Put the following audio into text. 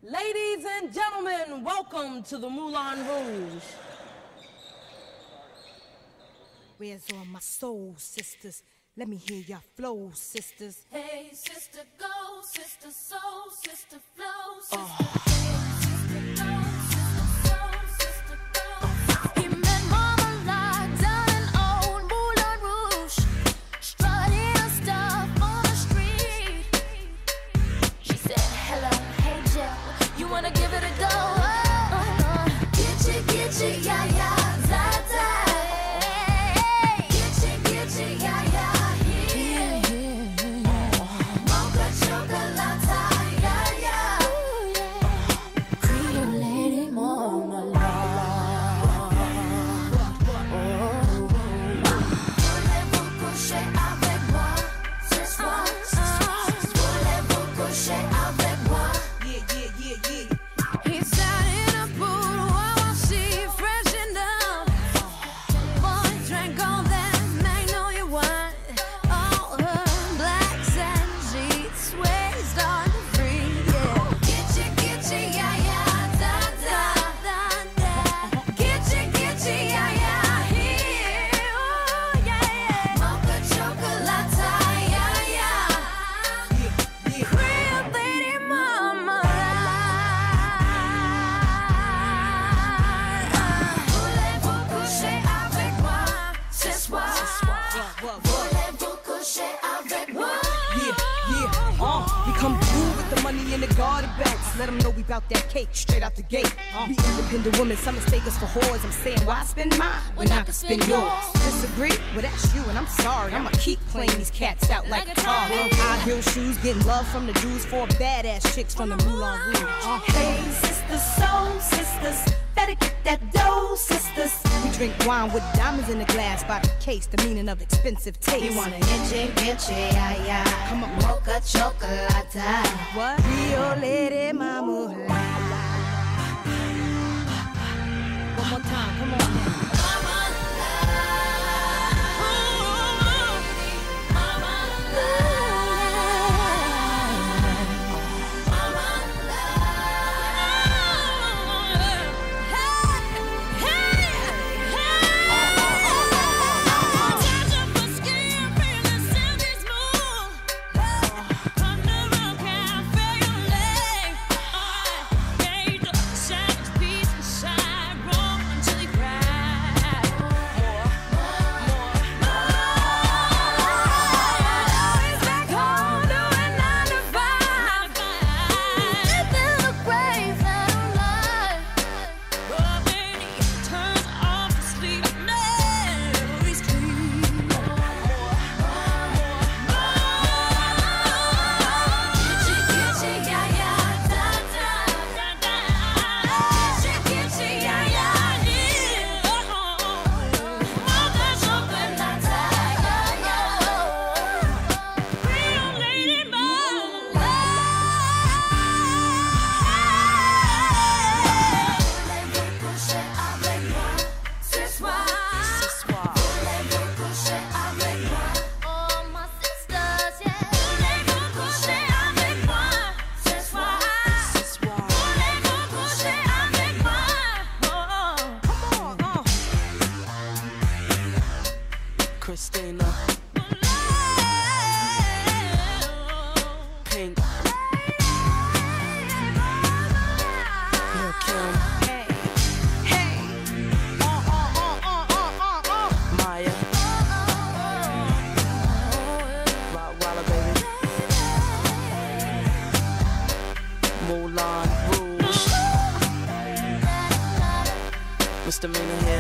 Ladies and gentlemen, welcome to the Moulin Rouge. Where's all my soul sisters? Let me hear your flow, sisters. Hey, sister, go, sister, soul, sister, flow, sister. Hey, sister, go, sister, soul, sister, go. He met Marmalade down in old Moulin Rouge, strutting her stuff on the street. She said, hello, hey, Jill, you wanna give it a go? Get you, yeah, yeah, da, da. Let them know we bout that cake straight out the gate. We independent women, some mistake us for whores. I'm saying, why spend mine when I can spend yours? Disagree? Well, that's you, and I'm sorry. I'ma keep playing these cats out like a car. High heel shoes, getting love from the dudes, 4 badass chicks from the Moulin Rouge. Hey, sisters, soul sisters, better get that dough, sisters. We drink wine with diamonds in the glass by the case, the meaning of expensive taste. You wanna itchy, yeah, yeah. Come on, mocha chocolate. What? Rio Lady Mama. One more time, come on now. Christina, Pink, Lil' Kim, Hey, Maya, Rottweiler, baby, Moulin Rouge, Misdemeanor here.